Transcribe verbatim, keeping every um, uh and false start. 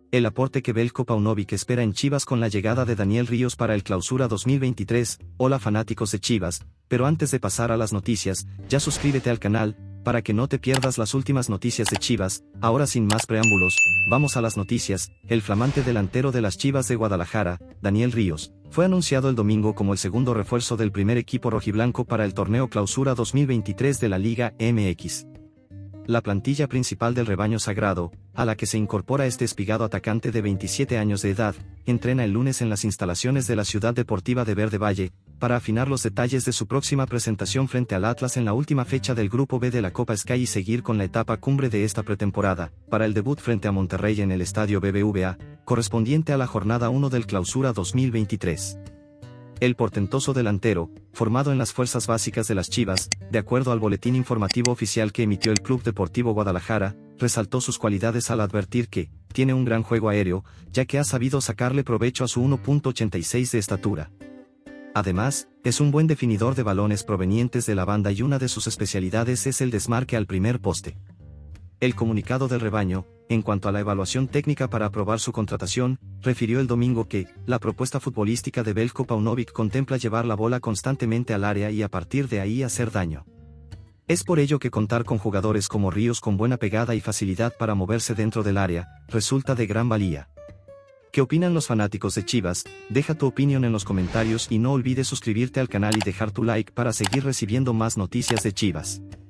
El aporte que Veljko Paunovic espera en Chivas con la llegada de Daniel Ríos para el Clausura dos mil veintitrés. Hola fanáticos de Chivas, pero antes de pasar a las noticias, ya suscríbete al canal, para que no te pierdas las últimas noticias de Chivas. Ahora sin más preámbulos, vamos a las noticias. El flamante delantero de las Chivas de Guadalajara, Daniel Ríos, fue anunciado el domingo como el segundo refuerzo del primer equipo rojiblanco para el torneo Clausura dos mil veintitrés de la Liga M X. La plantilla principal del rebaño sagrado, a la que se incorpora este espigado atacante de veintisiete años de edad, entrena el lunes en las instalaciones de la Ciudad Deportiva de Verde Valle, para afinar los detalles de su próxima presentación frente al Atlas en la última fecha del Grupo B de la Copa Sky y seguir con la etapa cumbre de esta pretemporada, para el debut frente a Monterrey en el Estadio B B V A, correspondiente a la jornada uno del Clausura dos mil veintitrés. El portentoso delantero, formado en las fuerzas básicas de las Chivas, de acuerdo al boletín informativo oficial que emitió el Club Deportivo Guadalajara, resaltó sus cualidades al advertir que tiene un gran juego aéreo, ya que ha sabido sacarle provecho a su uno punto ochenta y seis de estatura. Además, es un buen definidor de balones provenientes de la banda y una de sus especialidades es el desmarque al primer poste. El comunicado del rebaño, en cuanto a la evaluación técnica para aprobar su contratación, refirió el domingo que la propuesta futbolística de Veljko Paunovic contempla llevar la bola constantemente al área y a partir de ahí hacer daño. Es por ello que contar con jugadores como Ríos con buena pegada y facilidad para moverse dentro del área, resulta de gran valía. ¿Qué opinan los fanáticos de Chivas? Deja tu opinión en los comentarios y no olvides suscribirte al canal y dejar tu like para seguir recibiendo más noticias de Chivas.